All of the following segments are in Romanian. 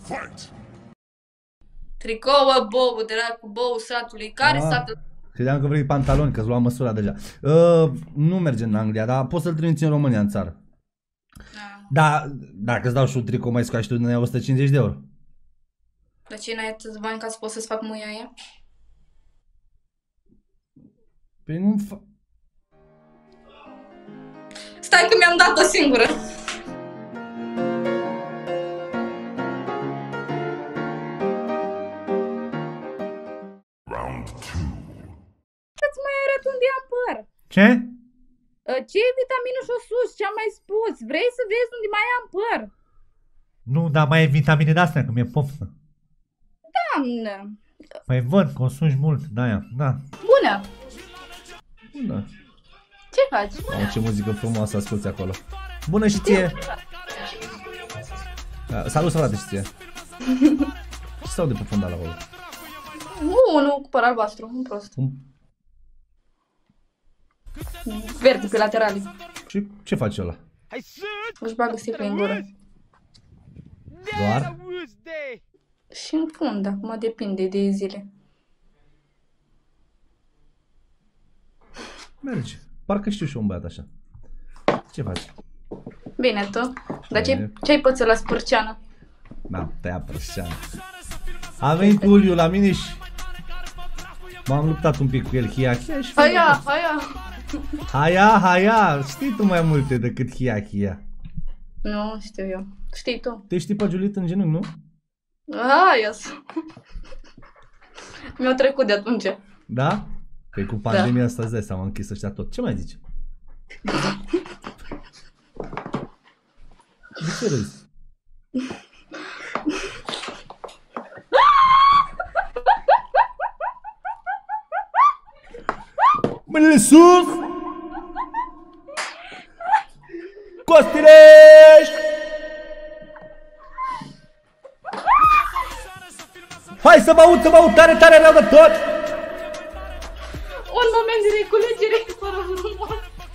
Tricouă, bou, dracu, bou satului. Care satul? Credeam că vrei pantaloni, că-ți luam măsura deja. Nu merge în Anglia, dar poți să-l trimiți în România, în țară. Da, dacă îți dau și un tricou mai scoași tu din 150 de euro. Dar ce n-ai atât bani ca să poți să-ți fac muia aia? Păi nu fac... Stai că mi-am dat o singură. Să-ți mai arăt unde am păr. Ce? Ce e vitaminul și sus? Ce-am mai spus? Vrei să vezi unde mai am păr? Nu, dar mai e vitamine de-astea, că mi-e poftă. Doamnă! Mai văd, consumi mult, de-aia, da. Bună! Bună. Ce faci? Mamă, ce muzică frumoasă asculti acolo. Bună și ție! Salut, frate, și ție! Ce stau de pe fundal acolo? Nu, cu păr albastru, un prost. Verde pe laterale. Și ce face ăla? Își bagă sticlă în gură. Doar? Și în fund, acum depinde de zile. Merge. Parcă știu și un băiat așa. Ce faci? Bine, tu? Dar ce-ai pățit la Spârceană? Da, tăia Prășeană. A venit Uliu la mine și m-am luptat un pic cu el, Hia și... Haia, știi tu mai multe decât Hia. Nu, știu eu. Știi tu. Te știi pe Juliet în genunchi, nu? Mi-au trecut de atunci. Da? Păi cu pandemia asta îți dai seama, închis ăștia tot. Ce mai zici? De ce râzi? Mâinile sus! Costinești! Hai să mă aud tare rău de tot! Un moment de reculegere, fără frumos.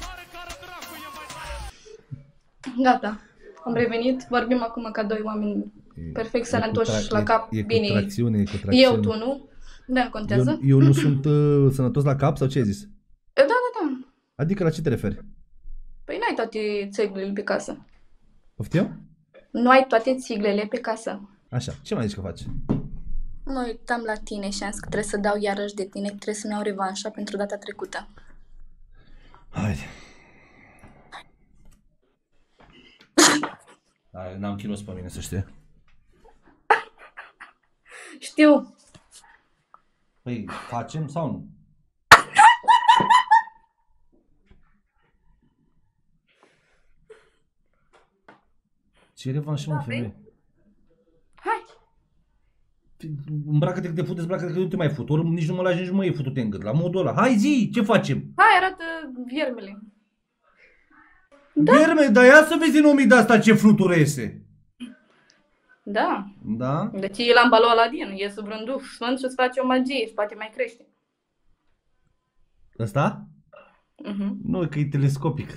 Gata, am revenit, vorbim acum ca doi oameni perfect sănătoși la cap, bine. E cu tracțiune. Eu, tu, nu? Da, contează. Eu nu sunt sănătos la cap sau ce ai zis? Da. Adică la ce te referi? Păi n-ai toate țiglele pe casă. Poftim? Nu ai toate țiglele pe casă. Așa, ce mai zici că faci? Mă uitam la tine și am zis că trebuie să dau iarăși de tine, că trebuie să-mi iau revanșa pentru data trecută. Haide. N-am chinos pe mine, să știi. Știu. Păi, facem sau nu? Ce revanșă, mă, femeie? Hai! Îmbracă-te că te fut, dezbracă-te că nu te mai fut. Ori nici nu mă lași, nici nu mă iei futut în gât. La modul ăla. Hai zi, ce facem? Hai, arată viermele. Vierme, dar ia să vezi în omii de asta ce flutură iese. Da. Da? Deci el am balut Aladin, e sub un duh sfânt și îți face o magie și poate mai crește. Ăsta? Nu, că e telescopic.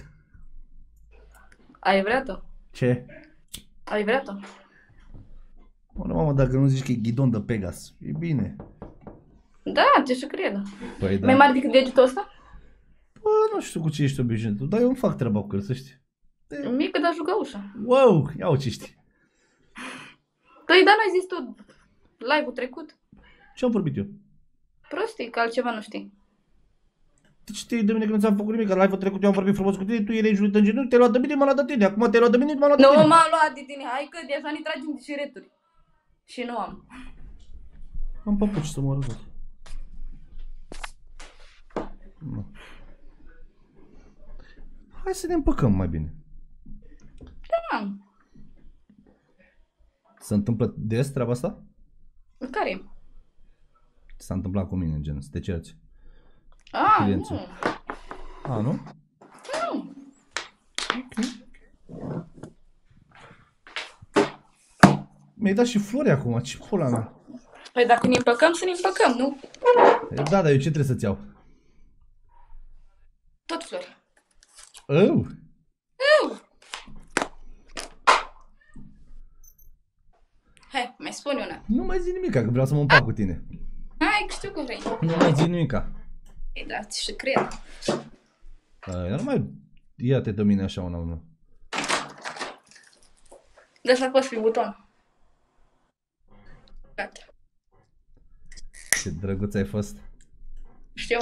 Ai vrea-o? Ce? Ai vrea-o? Nu, mamă, dacă nu zici că e ghidon de Pegas, e bine. Da, ce și cred. Păi da. Mai mare decât degetul ăsta? Bă, nu știu cu ce ești obișnuit, dar eu îmi fac treaba cu el, să știi. Mică, dar jucăușă. Wow, ia ce știi. Păi, dar n-ai zis tu live-ul trecut? Ce am vorbit eu? Prostii, că altceva nu știi. Tu știi de mine că nu ți-am făcut nimic, că live-ul trecut eu am vorbit frumos cu tine, tu erai Juliet în genunchi, te-ai luat de mine, m-a luat de tine, acum te-ai luat de mine, m-a luat de tine. Nu m-am luat de tine, hai că deja ne tragem de șireturi. Și nu am. Am papuci să mă arăt. Hai să ne împăcăm mai bine. Da. Se întâmplă des treaba asta? Care? S-a întâmplat cu mine, gen, să te cerți. Nu. Nu? Nu. Ok. Mi-ai dat și flori acum, ce pula mea? Păi dacă ne împăcăm, să ne împăcăm, nu? Da, dar eu ce trebuie să-ți iau? Tot flori. Hai, mai spune una. Nu mai zi nimica, că vreau să mă împac cu tine. Hai, că știu că vrei. Nu mai zi nimica. Ei, da, și cred. Nu mai ia-te de mine așa una una. Dă să apăs pe buton. Gata. Ce drăguț ai fost. Știu.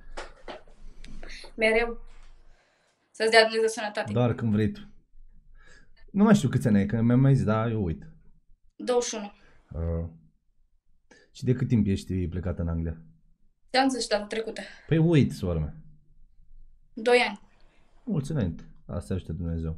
Mereu. Să-ți dea Dumnezeu sănătate. Doar când vrei tu. Nu mai știu câți ani ai, că mi-am mai zis, dar eu uit. 21. Și de cât timp ești plecat în Anglia? Te-am zis data trecută. Păi uit, sora mea. 2 ani. Mulți înainte. Asta ajută Dumnezeu.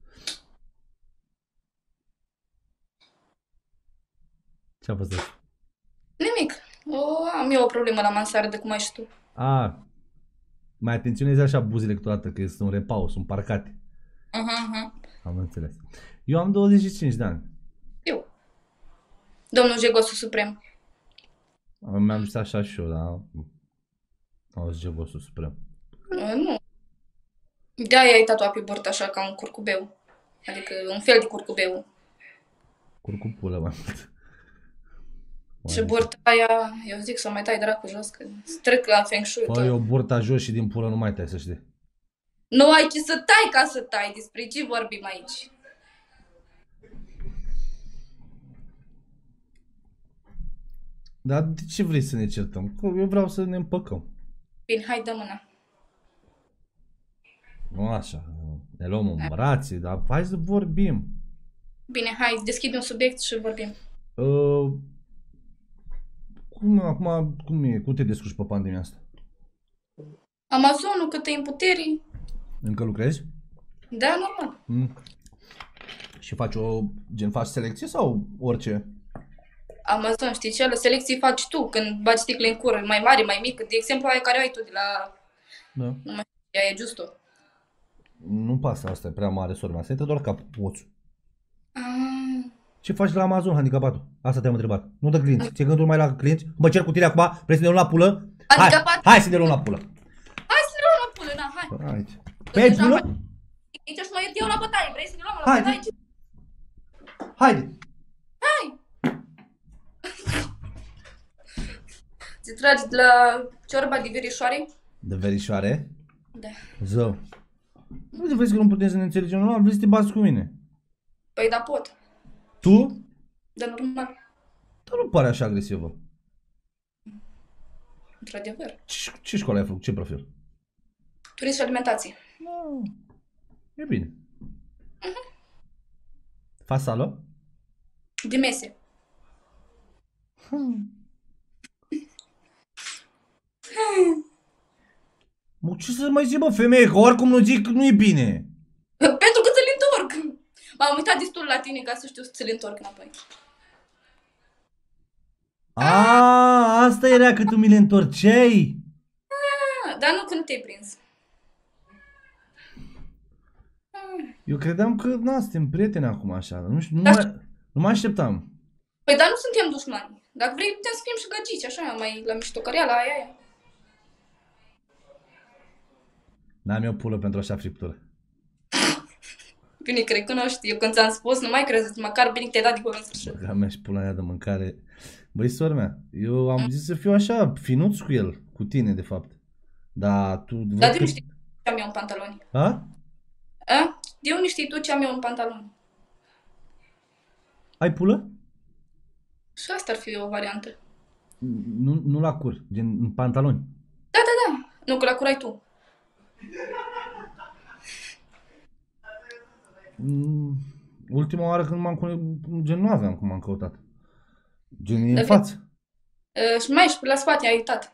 Ce-a fost asta? Nimic. Am eu o problemă la mansardă, cum ai și tu. Mai atenționezi așa buzile câteodată, că sunt un repau, sunt parcate. Am înțeles. Eu am 25 de ani. Eu. Domnul Jegosul Suprem. Mi-am zis așa și eu, dar... Auzi, Jegosul Suprem. Nu. De-aia ai tatuat pe burtă așa ca un curcubeu. Adică un fel de curcubeu. Curcupulă mai mult. Și burta aia, eu zic să mai tai dracu jos, că stric la feng shui. Păi, eu burta jos și din pulă nu mai tai, să știi. Nu ai ce să tai ca să tai, despre ce vorbim aici? Dar de ce vrei să ne certăm? Că eu vreau să ne împăcăm. Bine, hai, dă mâna. Nu așa, ne luăm în brațe, dar hai să vorbim. Bine, hai, deschide un subiect și vorbim. Cum e? Cum te descurci pe pandemia asta? Amazonul, câtă în puterii. Încă lucrezi? Da, normal. Și faci selecție sau orice? Amazon, știi ce? La selecție faci tu când bagi sticle în cură, mai mare, mai mică. De exemplu, aia care ai tu de la... Da. Nu mai știu, aia e Justo. Nu pasă, asta e prea mare, sora mea. Să intră doar capoțul. Ce faci la Amazon, handicapatul? Asta te-am întrebat. Nu de clienți. Ți-e gândul mai la clienți? Mă cer cu tine acum? Vrei să ne luăm la pulă? Hai să ne luăm la pulă. Hai să ne luăm la pulă, na, hai. Aici. Păi ai pulă? Aici și mă iert eu la bătaie. Vrei să ne luăm la bătaie? Haide. Hai. Ți tragi de la ciorba de verișoare? De verișoare? Da. Zău. Nu vezi că nu putem să ne înțelegem, nu? Vrei să te bați cu mine. Păi da, pot. Tu? Da, normal. Dar nu pare așa agresivă. Într-adevăr. Ce școală ai făcut? Ce profil? Turism și alimentație. E bine. Faci sală? De mese. Mă, ce să mai zic, bă, femeie, că oricum nu zic, nu e bine. Pentru că ți-l întorc. M-am uitat destul la tine ca să știu să ți-l întorc înapoi. Asta era că tu mi le întorceai? Dar nu când te-ai prins. Eu credeam că, suntem prieteni acum așa, nu știu, nu mă așteptam. Păi, dar nu suntem dușmani. Dacă vrei, putem să fim și găgici, așa, mai la miștocăreala aia. N-am eu pulă pentru așa friptură. Bine, cred că nu știu. Eu când ți-am spus, nu mai crezi, măcar bine că te-ai dat de cuvânt sfârșit. Băga mea și pula aia de mâncare. Băi, sora mea, eu am zis să fiu așa, finuț cu el, cu tine, de fapt. Dar tu... Dar de unde știi ce am eu în pantaloni? De unde știi tu ce am eu în pantaloni? Ai pulă? Și asta ar fi o variantă. Nu la cur, gen în pantaloni. Da. Nu, că la cur ai tu. Ultima oară când gen nu aveam cum m-am căutat. Gen e în față. Și mai ești la spate, ai uitat.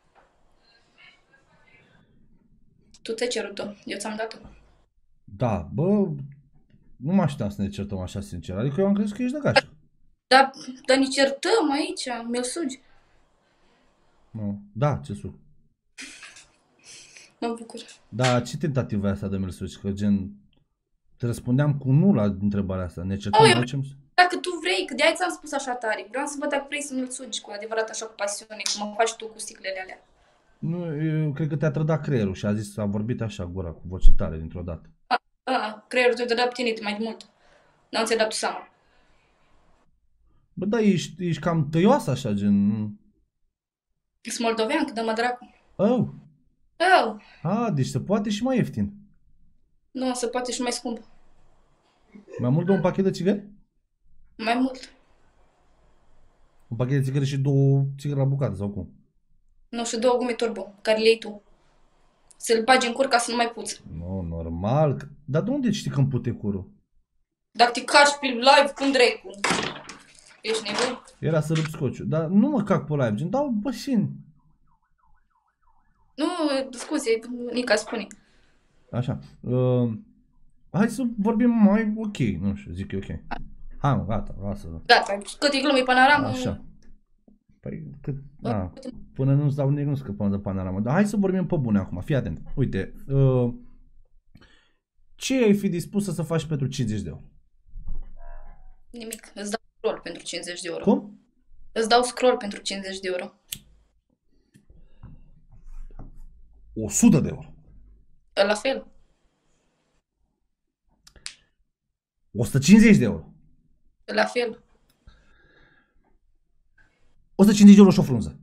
Tu ți-ai cerut-o, eu ți-am dat-o. Da, bă, nu mă așteptam să ne certăm așa sincer, adică eu am crezut că ești de gașă. Dar ne certăm aici, mi-o sugi. Nu, da, ce suc. Mă bucur. Da, ce tentativă e asta de mi-l sugi, că gen... Te răspundeam cu nu la întrebarea asta, ne certăm, dacă tu vrei, că de-aia ți-am spus așa tare, vreau să văd dacă vrei să mi-l sugi cu adevărat așa cu pasiune, cum mă faci tu cu sticlele alea. Nu, eu cred că te-a trădat creierul și a vorbit așa gura, cu voce tare, dintr-o dată. Creierul te-a dat pe tine mai mult. Nu ți-ai dat tu seama. Bă, da, ești cam tăioasă așa, gen... Sunt moldovean, că dă-mă dracu. Oh. Oh. Deci se poate și mai ieftin. Nu, se poate și mai scump. Mai mult de un pachet de țigări? Mai mult. Un pachet de țigări și 2 țigări la bucată, sau cum? Nu, și 2 gume turbo, care le iei tu. Să-l bagi în cur ca să nu mai puți. Nu, normal. Dar de unde știi că îmi pute curul? Dacă te caci pe live, cum dracu? Ești nebun? Era să rup scociul. Dar nu mă cac pe live, gen, dau bășini. Nu, scuze, Nica spune. Așa. Hai să vorbim mai ok. Nu știu, zic eu ok. Hai mă, gata, lasă. Gata, cât e glumii panoramă. Așa. Păi, până nu-ți dau nimic, nu scăpăm de panoramă. Dar hai să vorbim pe bune acum, fii atent. Uite, ce ai fi dispusă să faci pentru 50 de euro? Nimic, îți dau scroll pentru 50 de euro. Cum? Îți dau scroll pentru 50 de euro. 100 de euro. La fel. 150 de euro. La fel. 150 de euro și o frunză.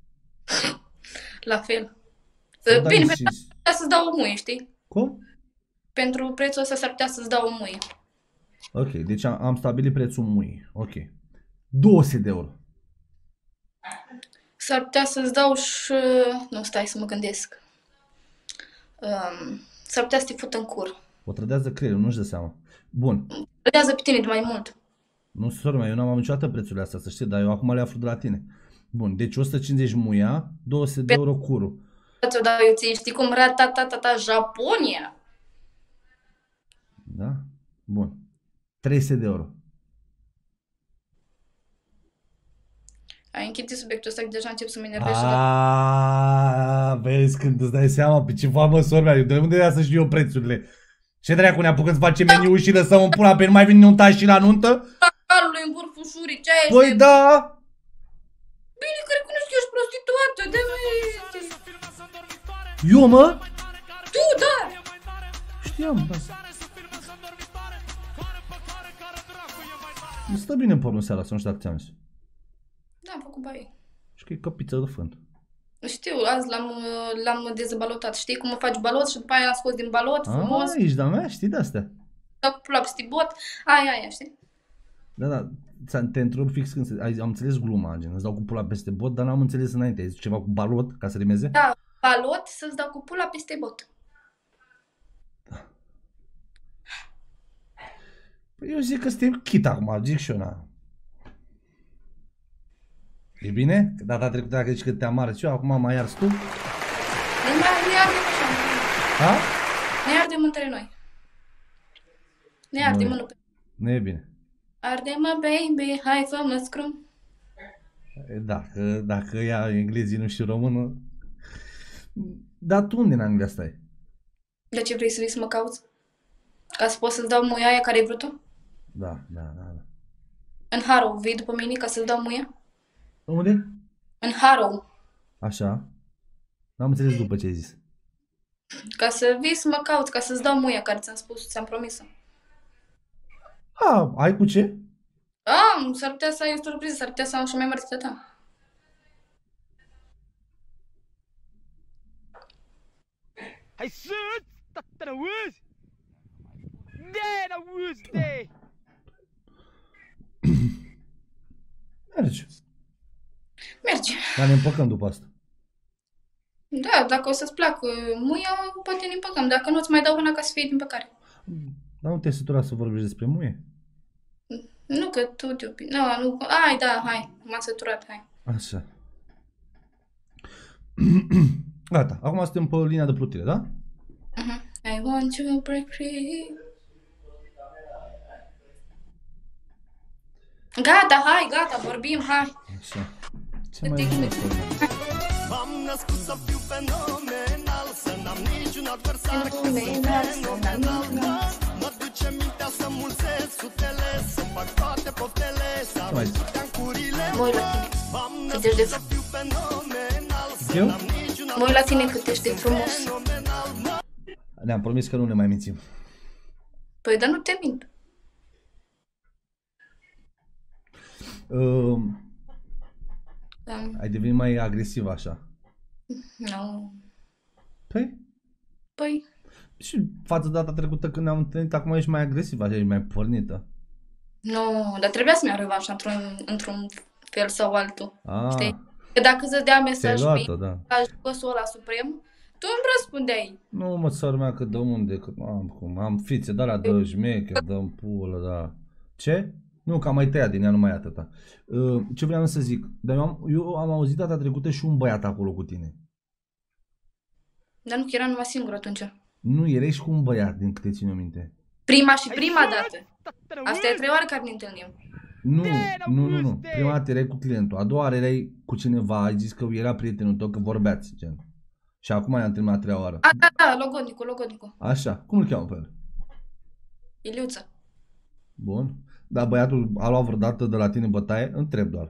La fel. Bine, pentru asta să-ți dau o muie, știi? Cum? Pentru prețul ăsta s-ar putea să-ți dau o muie. Ok, deci am stabilit prețul muie. Ok. 200 de euro. S-ar putea să-ți dau și... Nu, stai să mă gândesc. S-ar putea să te fut în cur. O trădează creierul, nu-și dă seama. Bun. Trădează pe tine de mai mult. Nu, sora mea, eu n-am niciodată prețurile astea, să știi, dar eu acum le aflu de la tine. Bun, deci 150 muia, 200 de euro curul. Ți-o dau eu ție, știi cum? Ratatatata, Japonia. Da? Bun. 300 de euro. Ai închide subiectul ăsta, că deja încep să mă enervezi. Vezi când îți dai seama pe ceva, mă, sora mea, de unde ia să știu eu prețurile? Ce dracu ne apucăm să facem meniu și lăsăm în pula pe nu mai vin nunta și la nuntă? Calului în vârful șurii, ce ai? Păi da! Bine că recunosc că ești prostituată, de Eu, mă? Tu, da! Știam, da. Nu stă bine în porno seara, să nu știu dacă ți-am zis. Da, am făcut baie. Și că e căpiță de fânt. Știu, azi l-am dezbalotat. Știi cum faci balot și după aia l-am scos din balot, frumos. Ești de-a mea, știi de-astea. Dau cu pula peste bot, aia, știi? Da, te întreb fix când am înțeles gluma, gen, îți dau cu pula peste bot, dar n-am înțeles înainte. Ai zis ceva cu balot, ca să rimeze? Da, balot să-ți dau cu pula peste bot. Păi eu zic că suntem chit acum, zic și eu, na. E bine? Că data trecută dacă zici că te-am ars eu, acum mai ars tu? Ne ardem așa. Ha? Ne ardem între noi. Ne ardem în lupe. Nu e bine. Arde-mă, baby, hai fă-mă scrum. Dacă ea englezii nu știu română. Dar tu unde în Anglia stai? De ce vrei să vii să mă cauți? Ca să pot să-ți dau muia aia care ai vrut tu? Da. În Harrow, vii după mine ca să-ți dau muia? Unde? În Harrow. Așa. N-am înțeles după ce ai zis. Ca să vii să mă cauți, ca să-ți dau muia care ți-am spus, ți-am promis-o. Ai cu ce? S-ar putea să ai o surpriză, s-ar putea să am și mai mare decât ta. Hai sunt! Tata na uzi! De na uzi de! Merge. Dar ne împăcăm după asta. Da, dacă o să-ți placă muia, poate ne împăcăm. Dacă nu, îți mai dau una ca să fie din păcare. Dar nu te-ai săturat să vorbești despre muie? Nu, că tu te opi. Nu. Hai. M-am săturat, hai. Așa. Gata, acum suntem pe linia de plutire, da? I want to break free. Gata, vorbim, hai. Așa. Ce mai vrei să M-am născut să fiu fenomenal, să n-am niciun adversar, că sunt fenomenal. Mă duce mintea să mulțesc sutele, să fac toate poftele, să arunc teancurile. Mă uit la tine, cât ești de Eu? Mă uit la tine cât ești de frumos. Ne-am promis că nu ne mai mințim. Păi, dar nu te mint. Da. Ai devenit mai agresiv așa. Nu. Păi, și față de data trecută când ne-am întâlnit, acum ești mai agresiv, așa, ești mai pornită. Nu, dar trebuia să-mi iau revanșa într-un fel sau altul. Știi? Că dacă îți dea mesaj da. Gosul ăla suprem, tu îmi răspundeai. Nu, mă, țară mea, că de unde, că am fițe, de alea de șmecher, dă-mi pulă, da. Ce? Nu, că am mai tăiat din ea, nu mai e atâta. Ce vreau să zic, dar eu am auzit data trecută și un băiat acolo cu tine. Dar nu, că era numai singur atunci. Nu, erai și cu un băiat, din câte țin eu minte. Prima dată. Asta e 3 ori care ne întâlnim. Nu. Prima dată erai cu clientul, a doua oară erai cu cineva, ai zis că era prietenul tău, că vorbeați, gen. Și acum ne-am întâlnit a 3-a oară. Da, Logonicu. Așa, cum îl cheamă pe el? Iliuță. Bun. Dar băiatul a luat vreodată de la tine bătaie? Întreb doar.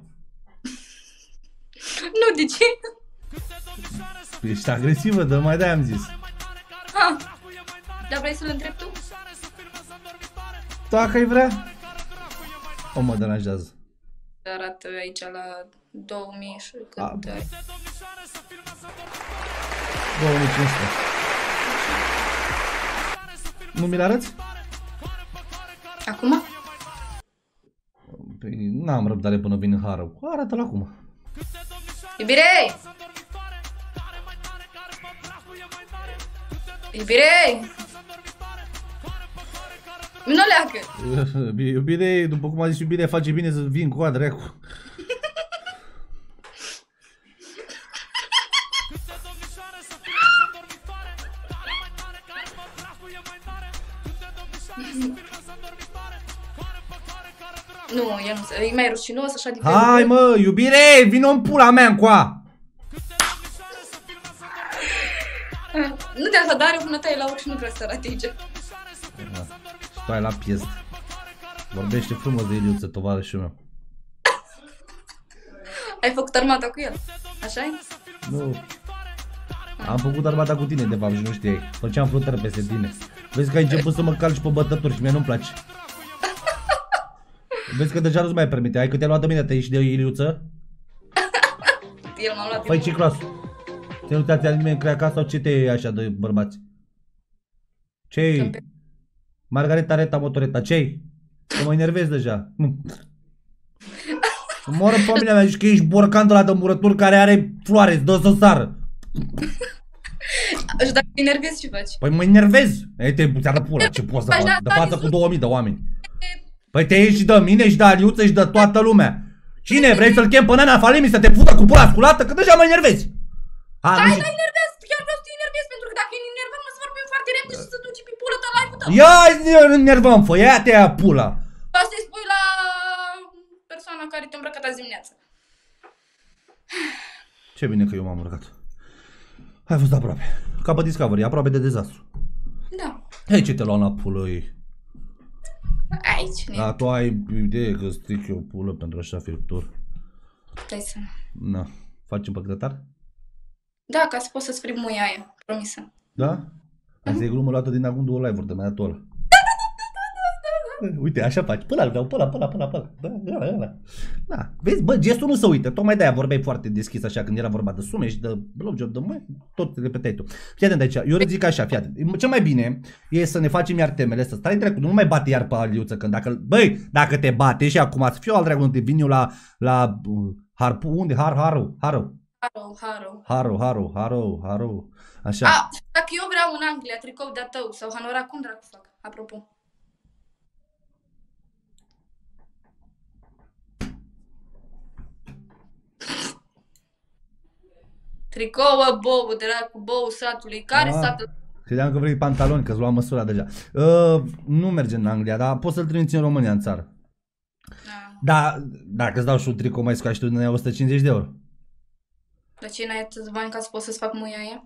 Nu, de ce? Ești agresivă, dar mai de-aia am zis. Dar vrei să-l întrebi tu? Dacă ai vrea. O mă deranjează. Arată aici la 2000 și cât ai? 2500. Nu mi-l arăți? Acum? Păi n-am răbdare până vine Harău. Arată-l acum. Iubire! Nu leacă! Iubire, după cum a zis Iubire, face bine să vin cu dracu. Nu, e mai rușinos, așa diferit. Hai mă, Iubire, vino în pula mea încoa! Nu te așadare până tai la ochi și nu vrea să arate aici. Stai la piest. Vorbește frumos de Iliuță, tovarășul meu. Ai făcut armata cu el, așa-i? Nu. Am făcut armata cu tine, de fapt, și nu știai. Făceam flutări peste tine. Vezi că ai început să mă calci pe bătături și mie nu-mi place. Vezi că deja nu-ți mai permite. Hai că te-a luat de mine, te-ai ieșit de Iliuță? El m-a luat. Păi ce clasul? Te nu te-a nimeni în creaca sau ce te iei așa de bărbați? Ce-i? Margareta Reta Motoreta, ce-i? Că mă enervezi deja. Moră familia mea, zici că ești borcan de la dămurături care are floare, îți dă să sară. Și dacă te enervezi, ce faci? Păi mă enervezi. Ei, te arăt pula, ce poți să fac? De față cu 2000 de oameni. Păi te iei și de mine și de Aliuță și de toată lumea. Cine? Vrei să-l chem pe Nana Falimi să te fută cu pula sculată? Că deja mă enervezi. Stai, nu enervezi, chiar vreau să te enervezi, pentru că dacă e enervat, mă să vorbim foarte repede și să duci pe pulă ta live-ul tău. Ia enervăm, fă, ia te ia pula. Asta îi spui la persoana care te-a îmbrăcat azi dimineață. Ce bine că eu m-am îmbrăcat. Ai fost aproape. Ca pe Discovery, aproape de dezastru. Da. Hei, ce te luam la pulă ei. Aici. Da, tu ai idee că stric eu pulă pentru așa firptur. Dai să... Na, facem pe grătar? Da, ca să poți să-ți frig muia aia, promisă. Da? Asta e glumă luată din acum 2 live-uri de mai ăla. Uite, așa faci, până vreau, până. Da, vezi, bă, gestul nu se uită, tocmai de-aia vorbeai foarte deschis așa când era vorba de sume și de blowjob, de măi, tot repetai tu. Fii atent aici, eu zic așa, fii atent, cel mai bine e să ne facem iar temele, să stai trecut, nu mai bate iar pe Aliuță, când dacă te bate și acum să fiu al dracu, te vin eu la Harpu, unde? Haru. Așa. Dacă eu vreau în Anglia tricou de-a tău sau hanorac, cum dracu fac, apropo? Tricouă, bou, dracu, bou satului. Care satul? Credeam că vrei pantaloni, că-ți luam măsura deja. Nu merge în Anglia, dar poți să-l trimiți în România, în țară. Da, dacă îți dau și un tricou mai scoași tu din 150 de euro. Dar ce n-ai atâți bani ca să poți să-ți fac muia aia?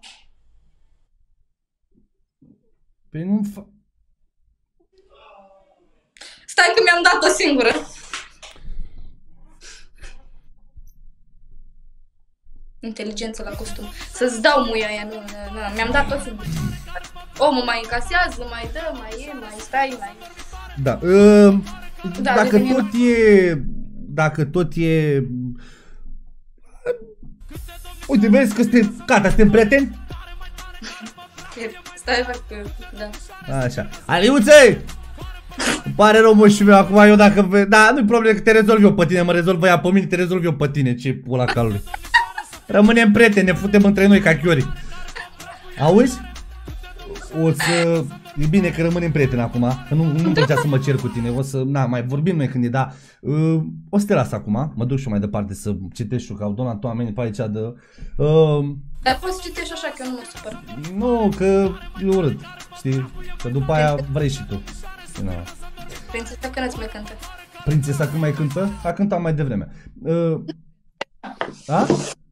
Păi nu Stai că mi-am dat-o singură. Inteligență la costum. Să-ți dau muia aia, nu, mi-am dat-o singură. Omul mai încasează, mai dă, mai e, mai stai, mai... Da, dacă tot e... Uite, vezi că suntem, gata, suntem prieteni? Stai, fac, da. Așa. Aliuțe! Îmi pare rău, moșul meu, acum eu dacă... Da, nu-i problemă că te rezolv eu pe tine, mă rezolvă ea pe mine, te rezolv eu pe tine, ce pula calului. Rămânem prieteni, ne putem între noi ca chiori. Auzi? O să... E bine că rămânem prieteni acum, că nu-mi plăcea să mă cer cu tine, o să... Na, mai vorbim noi când e, da. O să te las acum, mă duc și eu mai departe să citesc și eu, că au donat oamenii pe aici de... Dar poți citești așa, că eu nu mă supăr. Nu, că e urât, știi? Că după aia vrei și tu. No. Prințesa când îți mai cântă? Prințesa când mai cântă? A cântat mai devreme. A?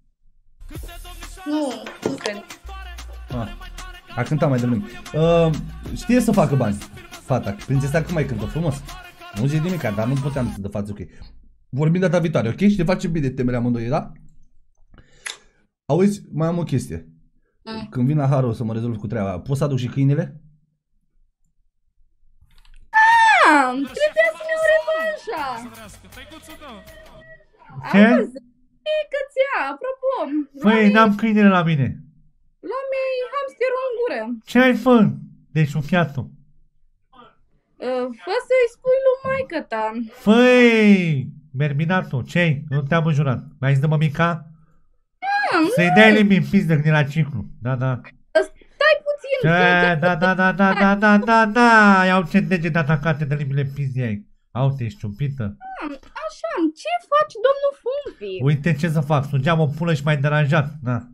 Nu cred. A cântat mai devreme. Știe să facă bani, fata. Prințesa când mai cântă frumos. Nu zic nimic, dar nu puteam să de față, ok. Vorbim data viitoare, ok? Și ne facem bine temele amândoi, da? Auzi, mai am o chestie. Când vin la Haro să mă rezolv cu treaba, poți să aduc și câinele? Trebuia să ne urăm așa. Ce? Auzi, cățea, apropo. Păi, n-am câinele la mine. Luam-i hamsterul în gură. Ce ai fă? Deci un fiatul. Fă să-i spui lui maică-ta. Făi, Merminatul, ce-i? Nu te-am înjurat. Mai zis de mămica? Să-i dai limbi în pizdă când e la ciclu. Da, da. Stai puțin. Da. Iau ce deget atacate de limbile pizdii ai. Au-te, ești ciumpită. Așa, ce faci, domnul Fumpi? Uite ce să fac, sugeam o pulă și m-ai deranjat. Da.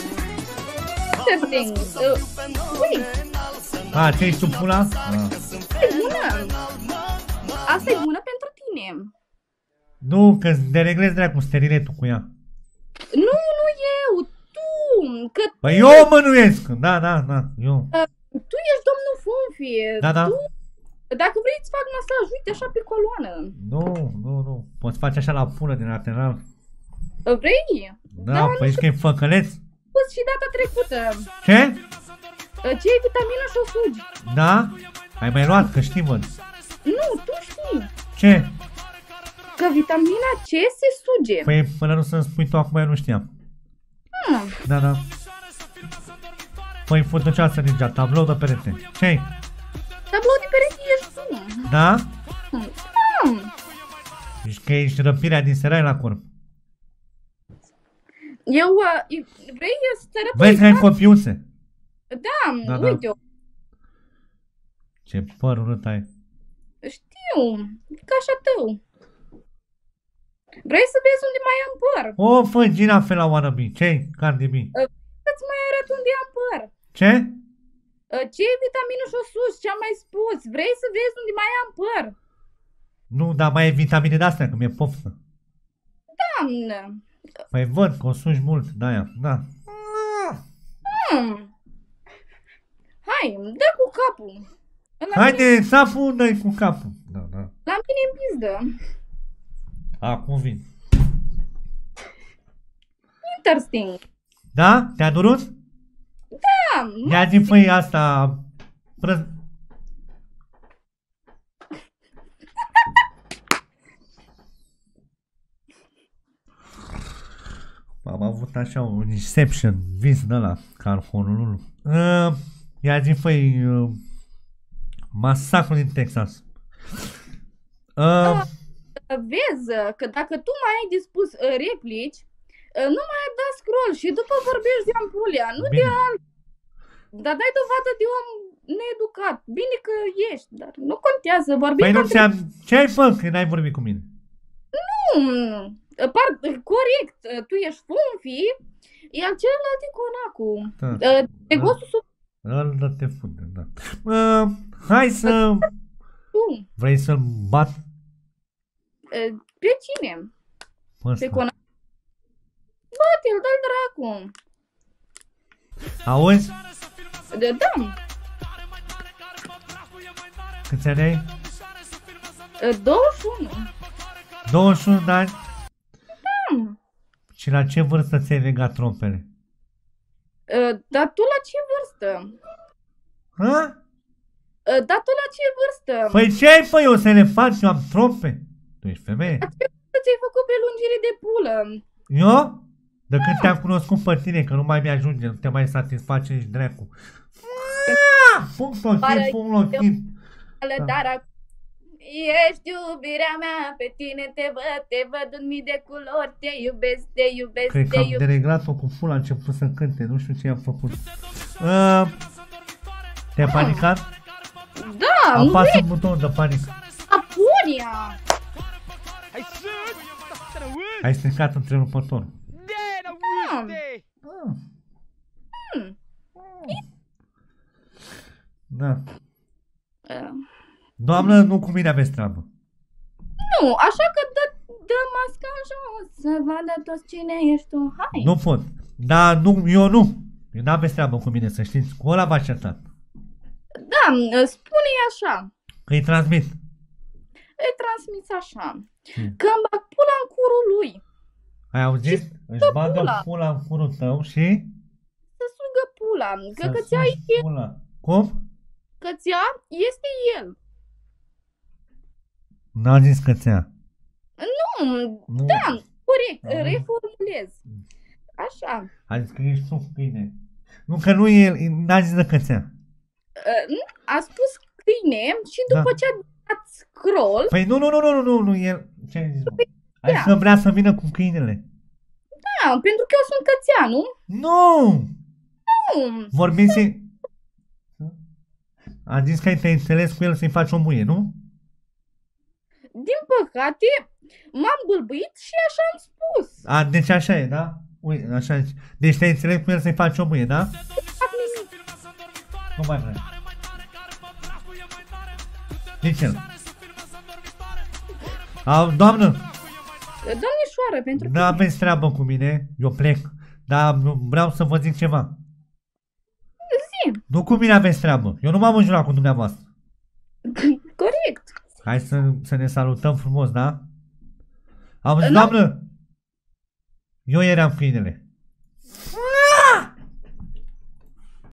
Ui. A, ce ești tu pula? E bună. Asta e bună pentru tine. Nu, că dereglezi dracu steriletul cu ea. Nu eu, tu. Că Păi eu mănuiesc. Da, eu. tu ești domnul Fumfi. Da. Tu, dacă vrei îți fac masaj, uite așa pe coloană. Nu. Poți face așa la pulă din lateral. Vrei? Da, păi ești că e făcăleț. Pus și data trecută. Ce? Ce e vitamină și o sugi. Da? Ai mai luat, că știi, văd. Nu, tu știi. Ce? Că vitamina C se suge. Păi până nu să-mi spui tu acum, eu nu știam. Da. Păi fotoceasă ninja, tablou de perete. Ce-i? Tablou de perete ești tu. Da? Da. Ești că ești răpirea din serai la corp. Eu, vrei să te arăt? Vezi că ai copiuțe. Da, uite-o. Ce păr urât ai. Știu, ca așa tău. Vrei să vezi unde mai am păr? O, fă girafe la wannabe. Ce-i? Cardi B. Să-ți mai arăt unde am păr. Ce? Ce e vitamină și o sus, ce-am mai spus? Vrei să vezi unde mai am păr? Nu, dar mai e vitamine de-astea, că mi-e poftă. Doamnă. Păi văd că o sugi mult, de-aia, da. Hai, dă cu capul. Haide, sapu, dă-i cu capul. Da. La mine în pizdă. Acum vin. Interesting. Da? Te-a durut? Da. Ia zi făi asta. Am avut așa un inception, vis de ăla, ca în Honolulu. Ia zi făi masacrul din Texas. Vezi că dacă tu mai ai de spus replici, nu mai da scroll și după vorbești de ampulea, nu de alt. Dar dai dovadă de om needucat. Bine că ești, dar nu contează. Păi nu ți-am... Ce ai făcut când n-ai vorbit cu mine? Nu, corect, tu ești Fumfi, iar celălalt e Conacu. Negostul sub... Ăla te funde, da. Hai să... Vrei să-l bat? Pe cine? Pe Conacu? Bate-l, dă-l dracu. Auzi? Da. Câți ani ai? 21. 21 de ani? Da. Și la ce vârstă ți-ai legat trompele? Dar tu la ce vârstă? Ha? Dar tu la ce vârstă? Păi ce ai, păi, o să le faci, eu am trompe? Tu ești femeie? La ce vârstă ți-ai făcut prelungire de pulă. Eu? De când te-am cunoscut pe tine, că nu mai mi-ajunge, nu te mai satisface nici dracu. Punct ochii, punct ochii. Dar ești iubirea mea, pe tine te văd în mii de culori, te iubesc, Cred că am dereglat-o cu pula, a început să cânte, nu știu ce am făcut. Te-ai panicat? Da, nu Apasă e butonul de panică. Apunia. Ai stricat întrerupător. Da. Doamnă, nu cu mine aveți treabă. Nu, așa că dă masca în jos, să vadă toți cine ești tu, hai. Nu pot. Da, nu, eu nu. Eu n-aveți treabă cu mine, să știți. Cu ăla v-a certat. Da, spune-i așa, Că îi transmit. îi transmiți așa, că îmi bag pula în curul lui, Ai auzit? Își bagă pula. pula în curul tău și... să sugă pula, că să căția sugi pula. Cum? căția este el. N-a zis cățea. Nu, da, corect, Nu. reformulez. Așa. A zis că ești tu câine. Nu, că nu e el, n-a zis de cățea. A spus câine și după Da. ce a dat scroll, Păi nu, el... Ce ai zis, mă? A zis că vrea să vină cu câinele. da, pentru că eu sunt cățea, nu? Nu! Nu, Vorbiți... A zis că te-ai înțeles cu el să-i faci o muie, nu? din păcate, m-am bâlbâit și așa am spus. A, deci așa e, da? Ui, așa e. Deci te-ai înțeles cu el să-i faci o muie, da? Fac nimic. Nu mai vrea. Nici el. Doamnă, Domnișoară, pentru nu aveți treabă cu mine, eu plec. Dar vreau să vă zic ceva. zi, Nu cu mine aveți treabă. Eu nu m-am înjurat cu dumneavoastră. corect. Hai să ne salutăm frumos, da? Auzi, Nu. doamnă? Eu eram câinele.